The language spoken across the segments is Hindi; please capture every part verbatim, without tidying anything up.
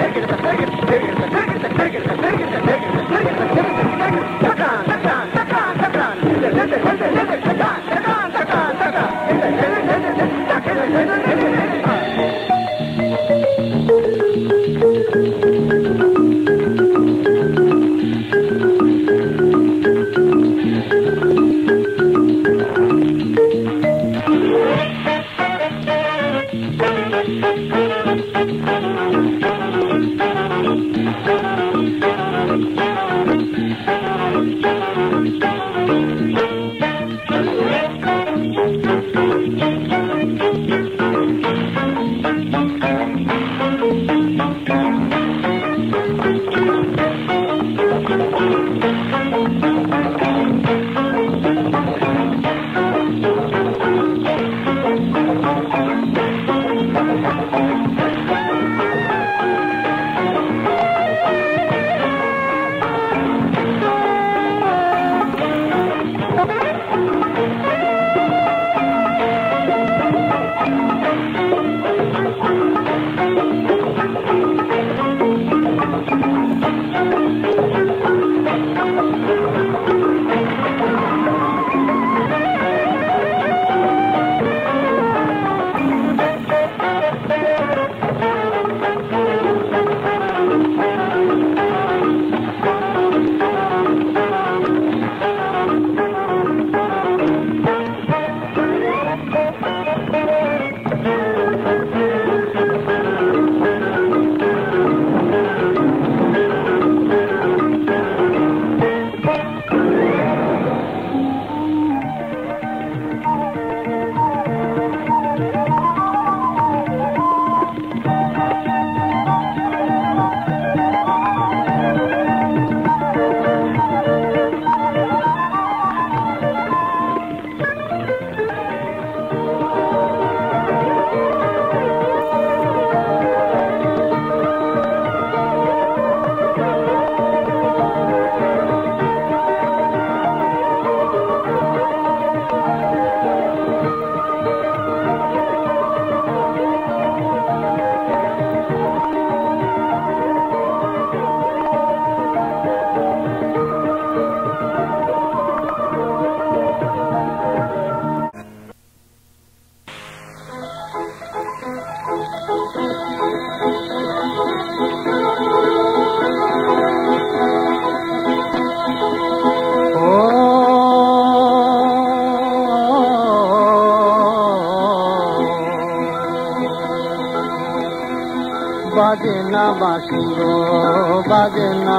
বাজে না বাঁশি গো বাজে না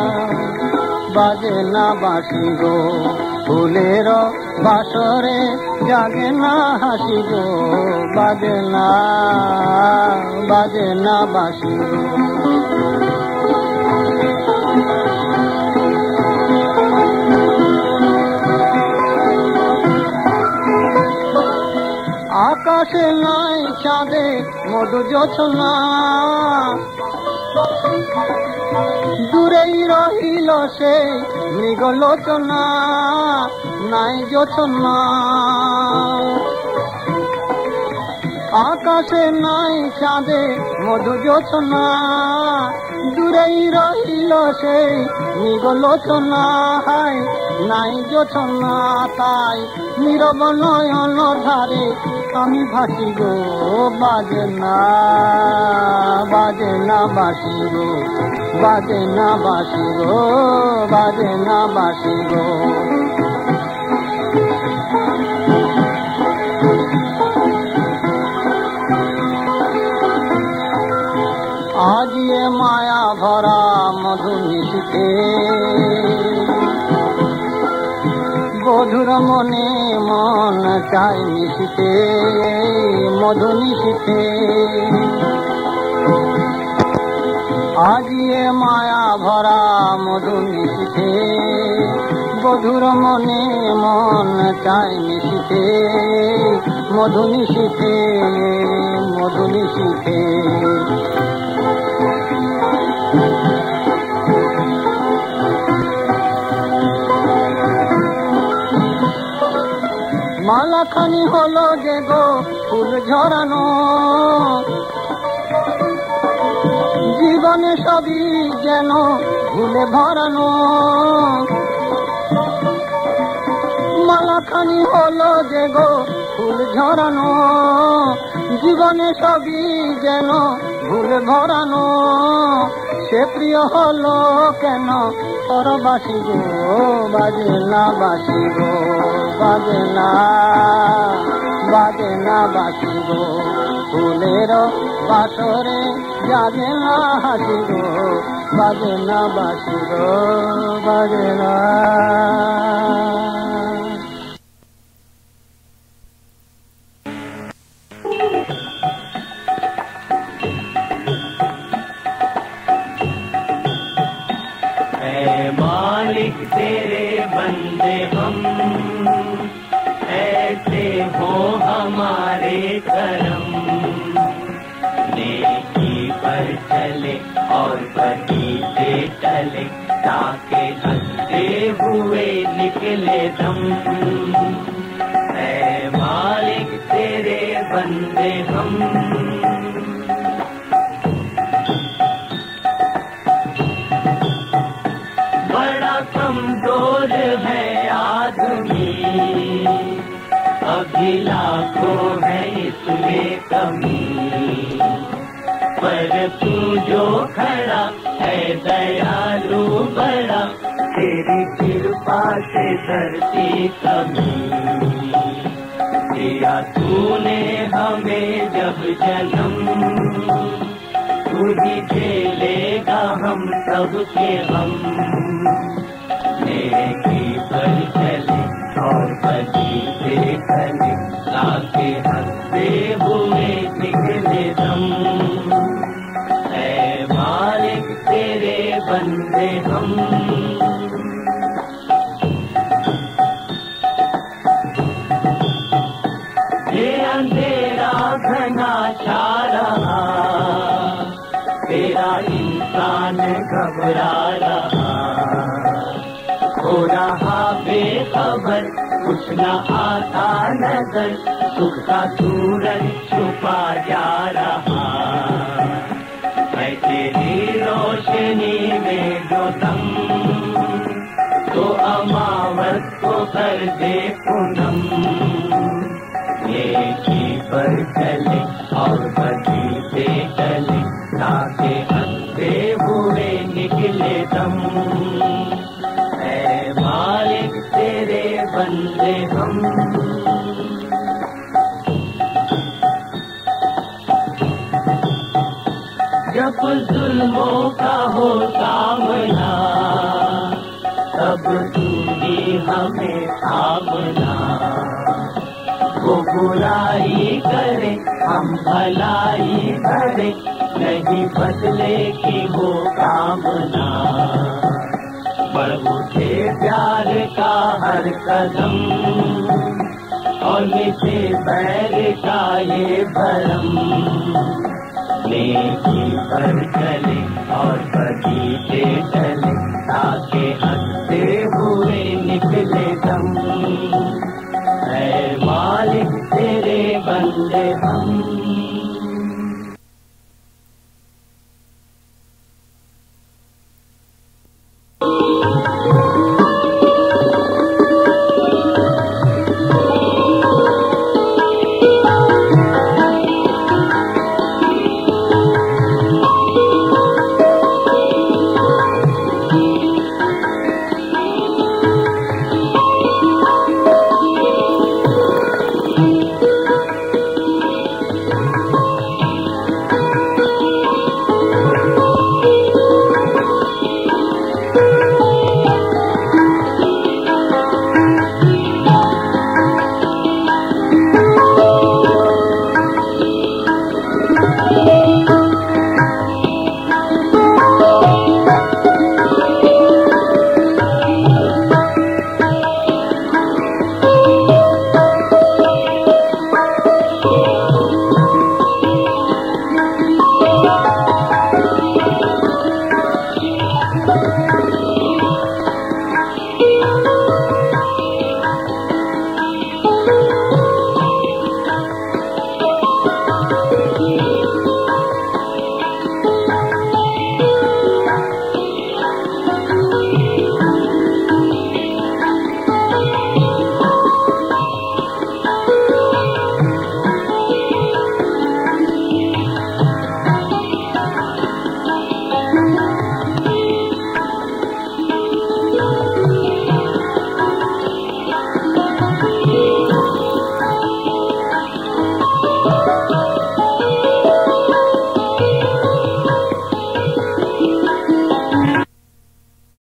বাজে না বাঁশি গো ফুলের বাসরে জাগে না হাসি গো বাজে না বাজে না বাঁশি গো আকাশে নাই চাঁদে মধু জোছনা দূরেই রহিল সে মৃগলোচনা নাই জোছনা আকাশে নাই চাঁদে মধু জোছনা দূরেই রহিল সে মৃগলোচনা হায় নাই জোছনা তাই নীরব নয়ন ধারে আমি ভাসি গো বাজে না বাজে না বাঁশি গো বাজে না বাঁশি গো বাজে না বাঁশি গো আজ এ মায়া ভরা মধু মিশিতে বধুর মনে মন চাই মিশিতে মধু মিশিতে আজ এ মায়া ভরা মধু মিশিতে বধুর মনে মন চাই নিশিতে মধু নিশিতে মধু নিশিতে মালাখানি হলো যে গো ফুল ঝরানো জীবনে সবই যেন ভুলে ভরানো মালাখানি হলো যে গো ফুল ঝরানো জীবনে সবই যেন ভুলে ভরানো সে প্রিয় হলো কেন পরবাসী গো বাজে না বাসি গো বাজে না বাজে না বাসি গো ফুলের বাসরে জাগে না হাসি গো বাজে না বাসি গো বাজে না मालिक तेरे बंदे हम ऐसे हो हमारे करम नेकी पर चले और बदी से टले ताके हंसते हुए निकले दम ऐ मालिक तेरे बंदे हम कमजोर है आदमी अभी लाखों है इसमें कमी पर तू जो खड़ा है दयालु बड़ा तेरी कृपा से धरती कमी दिया तूने हमें जब जन्म तू ही झेलेगा हम सबके हम नेकी पर चले और बदी से चले ताके हंसते हुए निकले दम ऐ मालिक तेरे बंदे हम ये अंधेरा घना छा रहा तेरा इंसान घबरा रहा हो रहा बेखबर कुछ न आता नजर सुख का सूरज छुपा जा रहा है तेरी रोशनी में जो दम तो अमावस को कर दे पूनम नेकी पर चले और बदी से चले ताके हंसते हुए निकले दम मालिक तेरे बंदे हम जब जुल्मों का हो सामना तब तू ही हमें थामना वो बुराई करे हम भलाई करे नहीं बदले की वो कामना बढ़ उठे प्यार का हर कदम और मिटे बैर का ये भरम नेकी पर चले और बदी से चले ताके हंसते हुए निकले दम ऐ मालिक तेरे बंदे हम रे